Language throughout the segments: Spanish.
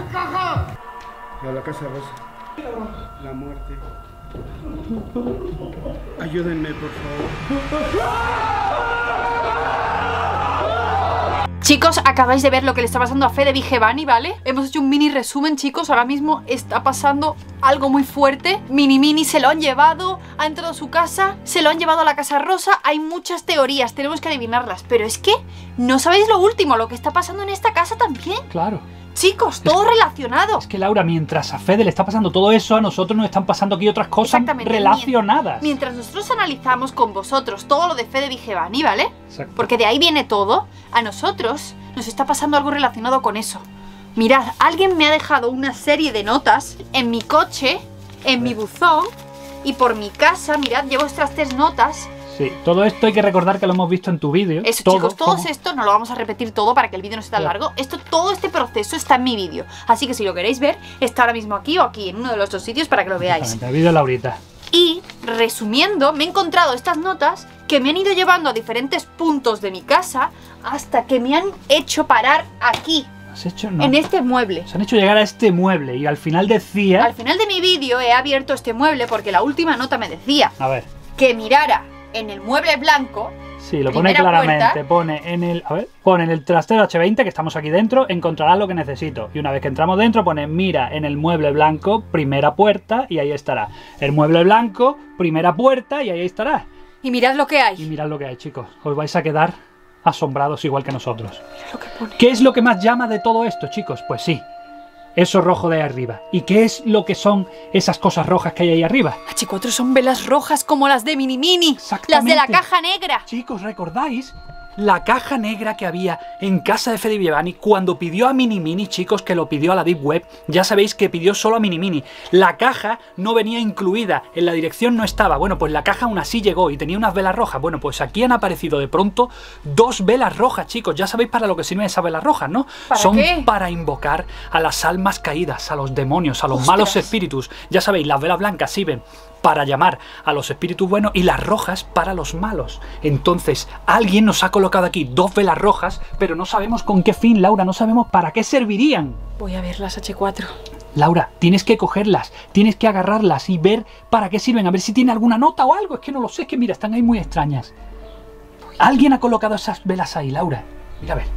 caja! A la casa rosa. La muerte. Ayúdenme, por favor. Chicos, acabáis de ver lo que le está pasando a Fede Vigevani, ¿vale? Hemos hecho un mini resumen, chicos. Ahora mismo está pasando algo muy fuerte. Mini se lo han llevado, ha entrado a su casa, se lo han llevado a la casa rosa. Hay muchas teorías, tenemos que adivinarlas. Pero es que no sabéis lo último, lo que está pasando en esta casa también. Claro. Chicos, todo relacionado. Es que Laura, mientras a Fede le está pasando todo eso, a nosotros nos están pasando aquí otras cosas relacionadas. Mientras nosotros analizamos con vosotros todo lo de Fede Vigevani, ¿vale? Exacto. Porque de ahí viene todo, a nosotros nos está pasando algo relacionado con eso. Mirad, alguien me ha dejado una serie de notas en mi coche, en mi buzón y por mi casa. Mirad, llevo estas 3 notas. Sí, todo esto hay que recordar que lo hemos visto en tu vídeo. Eso, chicos, todo esto no lo vamos a repetir todo para que el vídeo no sea tan largo. Todo este proceso está en mi vídeo. Así que si lo queréis ver, está ahora mismo aquí o aquí, en uno de los 2 sitios para que lo veáis. El vídeo de Laurita. Y, resumiendo, me he encontrado estas notas que me han ido llevando a diferentes puntos de mi casa hasta que me han hecho parar aquí. ¿Has hecho? No. En este mueble. Se han hecho llegar a este mueble y al final decía... Al final de mi vídeo he abierto este mueble porque la última nota me decía... A ver. Que mirara en el mueble blanco. Sí, lo pone claramente. Puerta, pone en el... A ver. Pone en el trastero H20, que estamos aquí dentro, encontrarás lo que necesito. Y una vez que entramos dentro, pone mira en el mueble blanco, primera puerta, y ahí estará. El mueble blanco, primera puerta, y ahí estará. Y mirad lo que hay. Y mirad lo que hay, chicos. Os vais a quedar asombrados igual que nosotros. Mira lo que pone. ¿Qué es lo que más llama de todo esto, chicos? Pues sí, eso rojo de ahí arriba. ¿Y qué es lo que son esas cosas rojas que hay ahí arriba? H4 son velas rojas como las de Mini. Exactamente. Las de la caja negra. Chicos, ¿recordáis la caja negra que había en casa de Fede Vigevani cuando pidió a Mini, chicos, que lo pidió a la Deep Web? Ya sabéis que pidió solo a Mini. La caja no venía incluida, en la dirección no estaba. Bueno, pues la caja aún así llegó y tenía unas velas rojas. Bueno, pues aquí han aparecido de pronto 2 velas rojas, chicos. Ya sabéis para lo que sirven esas velas rojas, ¿no? ¿Para qué? Para invocar a las almas caídas, a los demonios, a los malos espíritus. Ya sabéis, las velas blancas sirven para llamar a los espíritus buenos y las rojas para los malos. Entonces, alguien nos ha colocado aquí 2 velas rojas, pero no sabemos con qué fin, Laura, no sabemos para qué servirían. Voy a verlas, H4. Laura, tienes que cogerlas, tienes que agarrarlas y ver para qué sirven, a ver si tiene alguna nota o algo. Es que no lo sé, es que mira, están ahí muy extrañas. Alguien ha colocado esas velas ahí, Laura. Mira, a ver.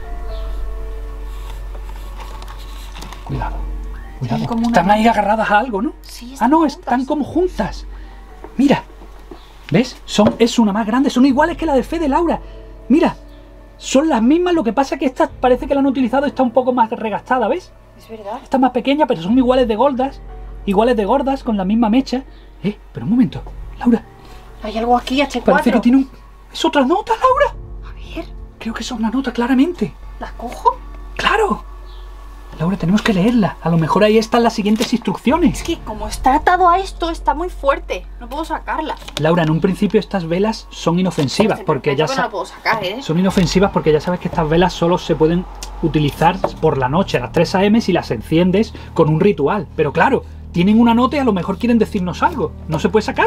Cuidado. Cuidado. Están ahí agarradas a algo, ¿no? Sí, ah, no, están como juntas. Mira. ¿Ves? Es una más grande. Son iguales que la de Fede, Laura. Mira. Son las mismas. Lo que pasa es que esta parece que la han utilizado. Está un poco más regastada, ¿ves? Es verdad. Esta es más pequeña, pero son iguales de gordas. Iguales de gordas, con la misma mecha. Pero un momento. Laura. Hay algo aquí, H4. Parece que tiene un... ¿Es otra nota, Laura? A ver. Creo que es una nota, claramente. ¿La cojo? ¡Claro! Laura, tenemos que leerla. A lo mejor ahí están las siguientes instrucciones. Es que como está atado a esto, está muy fuerte. No puedo sacarla. Laura, en un principio estas velas son inofensivas porque ya no la puedo sacar, son inofensivas porque ya sabes que estas velas solo se pueden utilizar por la noche a las 3 AM si las enciendes con un ritual. Pero claro, tienen una nota y a lo mejor quieren decirnos algo. ¿No se puede sacar?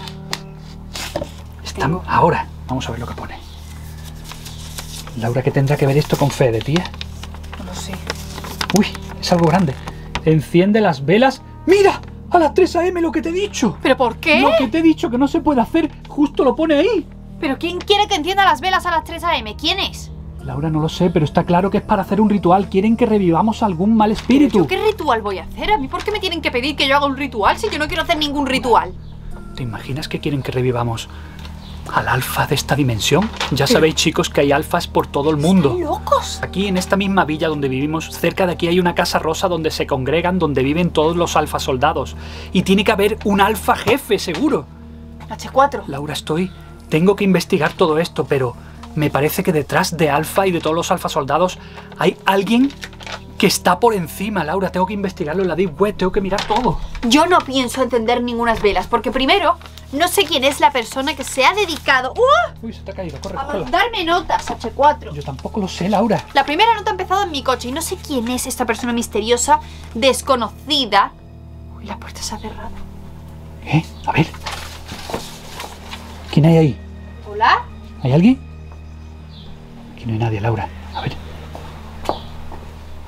Ahora, vamos a ver lo que pone. Laura, ¿qué tendrá que ver esto con Fede, tía? No lo sé. Uy, es algo grande. Enciende las velas. ¡Mira! A las 3 AM lo que te he dicho. ¿Pero por qué? Lo que te he dicho que no se puede hacer, justo lo pone ahí. ¿Pero quién quiere que encienda las velas a las 3 AM? ¿Quién es? Laura, no lo sé, pero está claro que es para hacer un ritual. Quieren que revivamos algún mal espíritu. ¿Pero yo qué ritual voy a hacer? ¿A mí por qué me tienen que pedir que yo haga un ritual si yo no quiero hacer ningún ritual? ¿Te imaginas que quieren que revivamos al alfa de esta dimensión? Ya sabéis, chicos, que hay alfas por todo el mundo. ¡Están locos! Aquí en esta misma villa donde vivimos, cerca de aquí hay una casa rosa donde se congregan, donde viven todos los alfa soldados. Y tiene que haber un alfa jefe, seguro. H4. Laura, tengo que investigar todo esto, pero me parece que detrás de Alfa y de todos los alfa soldados hay alguien que está por encima, Laura. Tengo que investigarlo en la Deep Web, tengo que mirar todo. Yo no pienso encender ninguna velas, porque primero, no sé quién es la persona que se ha dedicado Uy, se te ha caído, corre, a cógela. mandarme notas, H4. Yo tampoco lo sé, Laura. La primera nota ha empezado en mi coche y no sé quién es esta persona misteriosa, desconocida. Uy, la puerta se ha cerrado. A ver. ¿Quién hay ahí? ¿Hola? ¿Hay alguien? Aquí no hay nadie, Laura. A ver.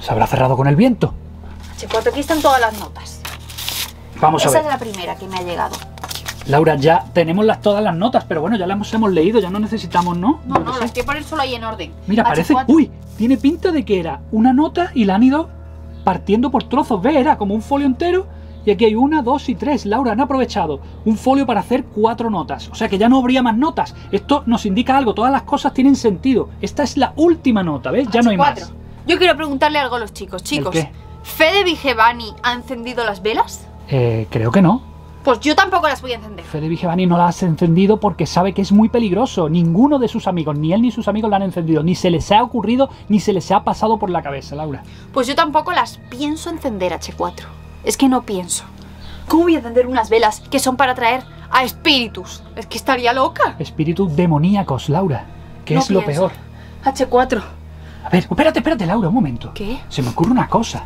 ¿Se habrá cerrado con el viento? H4, aquí están todas las notas. Vamos a Esa ver. es la primera que me ha llegado. Laura, ya tenemos todas las notas, pero bueno, ya las hemos leído, ya no necesitamos, ¿no? No, Yo no, qué las sé. quiero poner solo ahí en orden. Mira, parece... H4. Uy, tiene pinta de que era una nota y la han ido partiendo por trozos. ¿Ves? Era como un folio entero y aquí hay 1, 2 y 3. Laura, han aprovechado un folio para hacer 4 notas. O sea que ya no habría más notas. Esto nos indica algo, todas las cosas tienen sentido. Esta es la última nota, ¿ves? Ya no hay H4. más. Yo quiero preguntarle algo a los chicos. Chicos, qué? ¿Fede Vigevani ha encendido las velas? Creo que no. Pues yo tampoco las voy a encender. Fede Vigevani no la has encendido porque sabe que es muy peligroso. Ninguno de sus amigos, ni él ni sus amigos la han encendido. Ni se les ha ocurrido, ni se les ha pasado por la cabeza, Laura. Pues yo tampoco las pienso encender, H4. Es que no pienso. ¿Cómo voy a encender unas velas que son para atraer a espíritus? Es que estaría loca. Espíritus demoníacos, Laura. ¿Qué No es lo pienso. peor? H4. A ver, espérate, Laura, un momento. ¿Qué? Se me ocurre una cosa.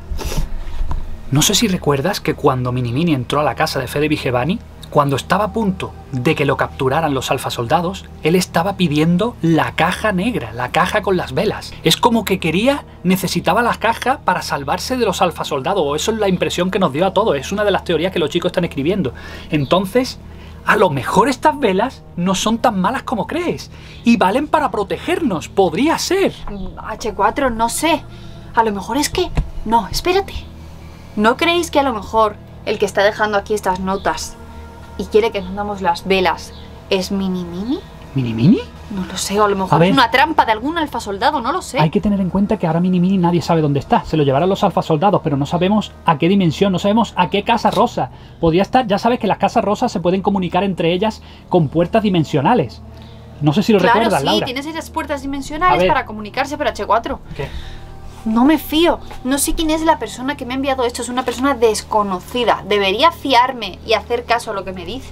No sé si recuerdas que cuando Minimini entró a la casa de Fede Vigevani, cuando estaba a punto de que lo capturaran los alfasoldados, él estaba pidiendo la caja negra, la caja con las velas. Es como que necesitaba la caja para salvarse de los alfasoldados, o eso es la impresión que nos dio a todos, es una de las teorías que los chicos están escribiendo. Entonces, a lo mejor estas velas no son tan malas como crees, y valen para protegernos, podría ser. H4, no sé. A lo mejor es que... No, espérate. ¿No creéis que a lo mejor el que está dejando aquí estas notas y quiere que encendamos las velas es Minimini? ¿Minimini? No lo sé, o a lo A mejor ver. es una trampa de algún alfasoldado, no lo sé. Hay que tener en cuenta que ahora Minimini nadie sabe dónde está. Se lo llevarán los alfasoldados, pero no sabemos a qué dimensión, no sabemos a qué casa rosa. Podría estar, ya sabes que las casas rosas se pueden comunicar entre ellas con puertas dimensionales. No sé si lo Claro, recuerdas, sí, Laura. tienes esas puertas A dimensionales ver. para comunicarse, pero H4. ¿Qué? No me fío. No sé quién es la persona que me ha enviado esto. Es una persona desconocida. ¿Debería fiarme y hacer caso a lo que me dice?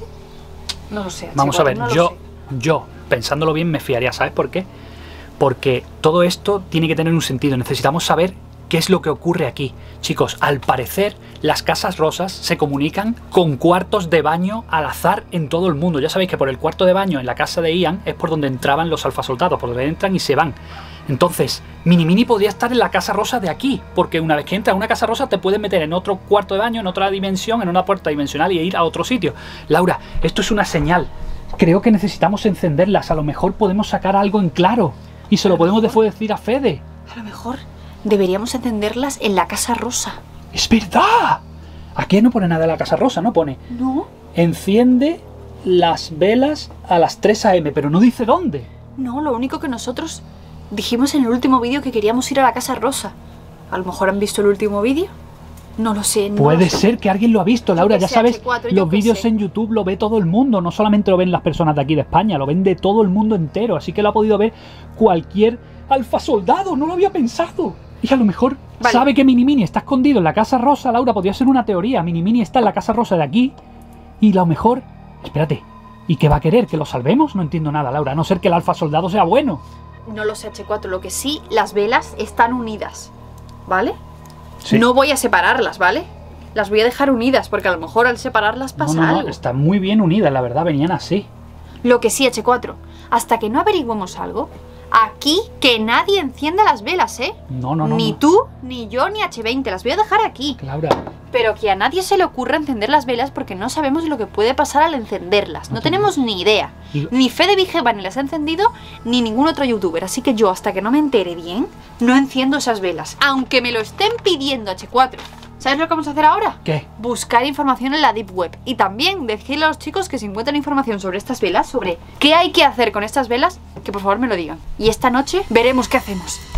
No lo sé. Vamos H4, a ver, no lo yo, sé. pensándolo bien, me fiaría. ¿Sabes por qué? Porque todo esto tiene que tener un sentido. Necesitamos saber qué es lo que ocurre aquí. Chicos, al parecer, las casas rosas se comunican con cuartos de baño al azar en todo el mundo. Ya sabéis que por el cuarto de baño en la casa de Ian es por donde entraban los alfasoldados, por donde entran y se van. Entonces, Minimini podría estar en la casa rosa de aquí, porque una vez que entras a una casa rosa te puedes meter en otro cuarto de baño, en otra dimensión, en una puerta dimensional y ir a otro sitio. Laura, esto es una señal. Creo que necesitamos encenderlas. A lo mejor podemos sacar algo en claro. Y se lo podemos después decir a Fede. A lo mejor deberíamos encenderlas en la casa rosa. ¡Es verdad! Aquí no pone nada de la casa rosa, no pone. ¿No? Enciende las velas a las 3 AM, pero no dice dónde. No, lo único que nosotros dijimos en el último vídeo que queríamos ir a la casa rosa. A lo mejor han visto el último vídeo. No lo sé. No Puede lo sé. ser que alguien lo ha visto, Laura, que ya sé, sabes, H4, yo los que vídeos sé. en YouTube lo ve todo el mundo, no solamente lo ven las personas de aquí de España, lo ven de todo el mundo entero, así que lo ha podido ver cualquier alfasoldado, no lo había pensado. Y a lo mejor Vale. sabe que Minimini está escondido en la casa rosa, Laura, podría ser una teoría, Minimini está en la casa rosa de aquí, y a lo mejor... Espérate, ¿y qué va a querer? ¿Que lo salvemos? No entiendo nada, Laura, a no ser que el alfasoldado sea bueno. No lo sé, H4. Lo que sí, las velas están unidas. ¿Vale? Sí. No voy a separarlas, ¿vale? Las voy a dejar unidas, porque a lo mejor al separarlas pasa No, algo. están muy bien unidas, la verdad, venían así. Lo que sí, H4, hasta que no averigüemos algo, aquí que nadie encienda las velas, ¿eh? No. Ni tú, ni yo, ni H20, las voy a dejar aquí. Laura, Pero que a nadie se le ocurra encender las velas porque no sabemos lo que puede pasar al encenderlas. No tenemos ni idea. Y- Ni Fede Vigevani las ha encendido, ni ningún otro youtuber. Así que yo, hasta que no me entere bien, no enciendo esas velas. Aunque me lo estén pidiendo, H4. ¿Sabes lo que vamos a hacer ahora? ¿qué? Buscar información en la Deep Web. Y también decirle a los chicos que si encuentran información sobre estas velas, sobre qué hay que hacer con estas velas, que por favor me lo digan. Y esta noche veremos qué hacemos.